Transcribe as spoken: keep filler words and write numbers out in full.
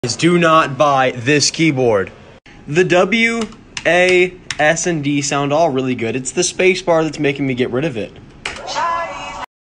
Do not buy this keyboard. The W, A, S, and D sound all really good. It's the space bar that's making me get rid of it.